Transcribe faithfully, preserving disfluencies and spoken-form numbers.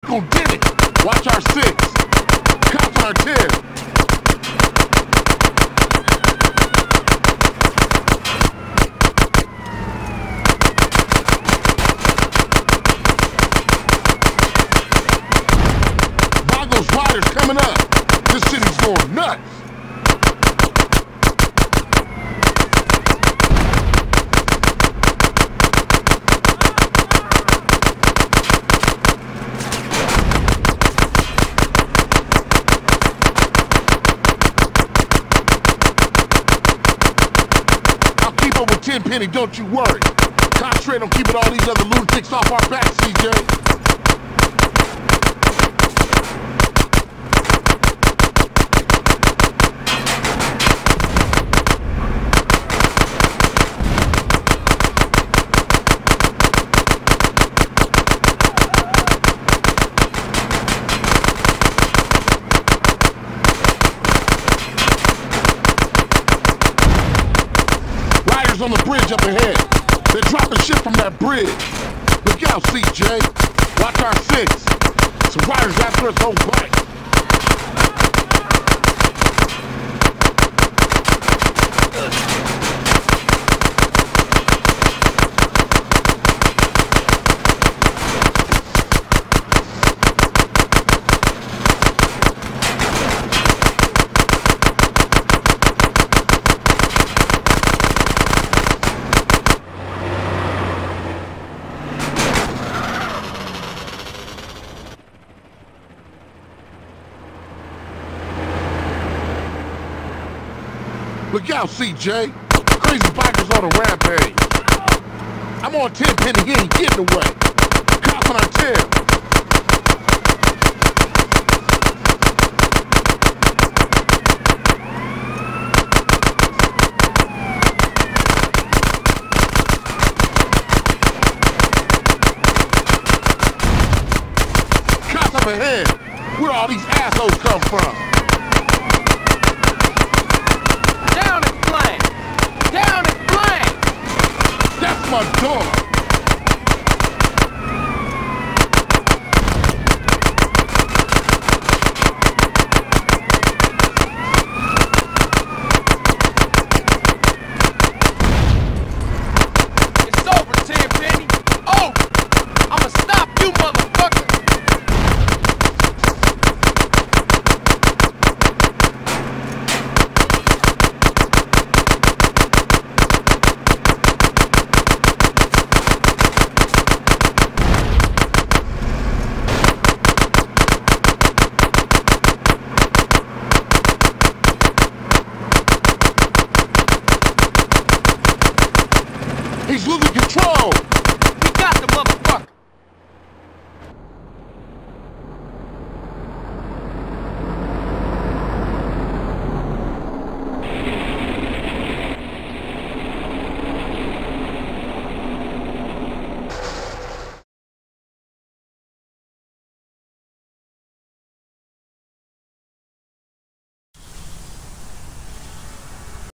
gon' get it. Watch our six. Cops on our ten. Those riders coming up. This city's going nuts. I'll keep up with Tenpenny, don't you worry. Concentrate on keeping all these other lunatics off our backs, C J. On the bridge up ahead. They're dropping shit from that bridge. Look out, C J. Watch our six. Some riders after us on bike. Look out, C J. Crazy bikers on a rampage. I'm on Tenpenny, he ain't getting away. Cops on our tail. Cops up ahead. Where all these assholes come from? My daughter. It's over, Tenpenny. Oh, I'ma stop you, motherfucker. He's losing control! We got the motherfucker!